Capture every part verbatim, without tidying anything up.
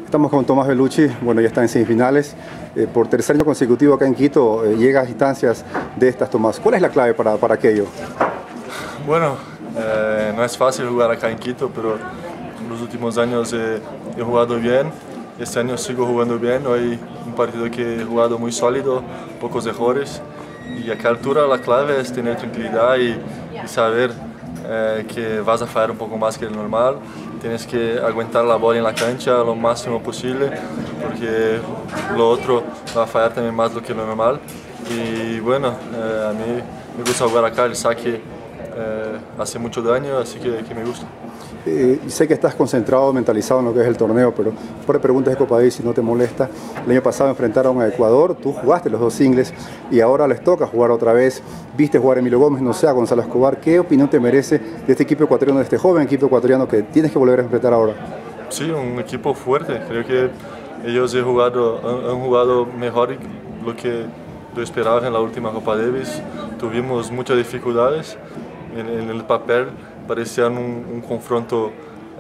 Estamos con Tomás Bellucci, bueno, ya está en semifinales. Eh, por tercer año consecutivo acá en Quito, eh, llega a instancias de estas, Tomás. ¿Cuál es la clave para, para aquello? Bueno, eh, no es fácil jugar acá en Quito, pero en los últimos años eh, he jugado bien. Este año sigo jugando bien. Hoy un partido que he jugado muy sólido, pocos errores. Y a cada altura la clave es tener tranquilidad y, y saber eh, que vas a fallar un poco más que el normal. Tienes que aguantar la bola en la cancha lo máximo posible, porque lo otro va a fallar también más lo que lo normal. Y bueno, eh, a mí me gusta jugar acá, el saque eh, hace mucho daño, así que, que me gusta. Eh, sé que estás concentrado, mentalizado en lo que es el torneo, pero por preguntas de Copa Davis, si no te molesta. El año pasado enfrentaron a Ecuador, tú jugaste los dos singles y ahora les toca jugar otra vez. Viste jugar a Emilio Gómez, no sé, a Gonzalo Escobar. ¿Qué opinión te merece de este equipo ecuatoriano, de este joven equipo ecuatoriano que tienes que volver a enfrentar ahora? Sí, un equipo fuerte. Creo que ellos han jugado, han, han jugado mejor lo que yo esperaba en la última Copa Davis. Tuvimos muchas dificultades en, en el papel. Parecía un, un confronto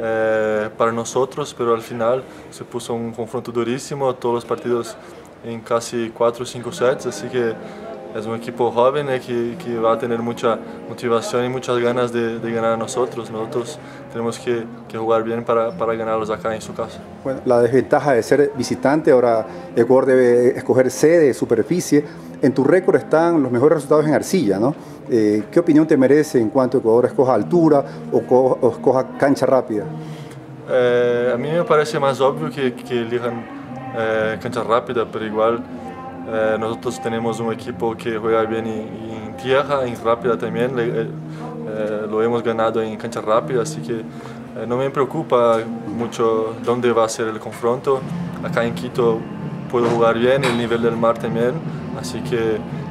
eh, para nosotros, pero al final se puso un confronto durísimo, todos los partidos en casi cuatro o cinco sets, así que es un equipo joven eh, que, que va a tener mucha motivación y muchas ganas de, de ganar a nosotros. Nosotros tenemos que, que jugar bien para, para ganarlos acá en su casa. Bueno, la desventaja de ser visitante, ahora Ecuador debe escoger sede, superficie. En tu récord están los mejores resultados en arcilla, ¿no? Eh, ¿Qué opinión te merece en cuanto a Ecuador escoja altura o, co o escoja cancha rápida? Eh, a mí me parece más obvio que, que elijan eh, cancha rápida, pero igual eh, nosotros tenemos un equipo que juega bien en, en tierra, en rápida también. Le, eh, lo hemos ganado en cancha rápida, así que eh, no me preocupa mucho dónde va a ser el confronto. Acá en Quito puedo jugar bien, el nivel del mar también, así que,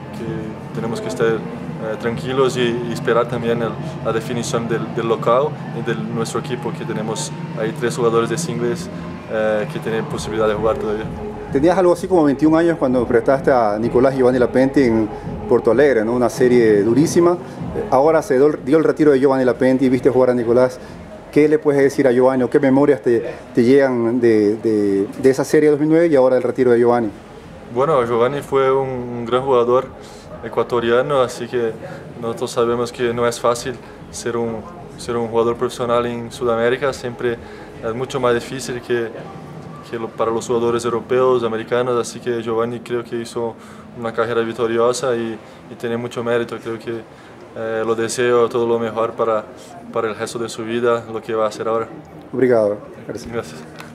que tenemos que estar eh, tranquilos y, y esperar también el, la definición del, del local y de nuestro equipo, que tenemos ahí tres jugadores de singles eh, que tienen posibilidad de jugar todavía. Tenías algo así como veintiún años cuando enfrentaste a Nicolás Giovanni Lapenti en Porto Alegre, ¿no? Una serie durísima. Ahora se dio el retiro de Giovanni Lapenti y viste jugar a Nicolás. ¿Qué le puedes decir a Giovanni o qué memorias te, te llegan de, de, de esa serie de dos mil nueve y ahora del retiro de Giovanni? Bueno, Giovanni fue un gran jugador ecuatoriano, así que nosotros sabemos que no es fácil ser un, ser un jugador profesional en Sudamérica. Siempre es mucho más difícil que, que para los jugadores europeos, americanos, así que Giovanni creo que hizo una carrera victoriosa y, y tiene mucho mérito. Creo que eh, lo deseo todo lo mejor para, para el resto de su vida, lo que va a hacer ahora. Obrigado. Gracias. Gracias.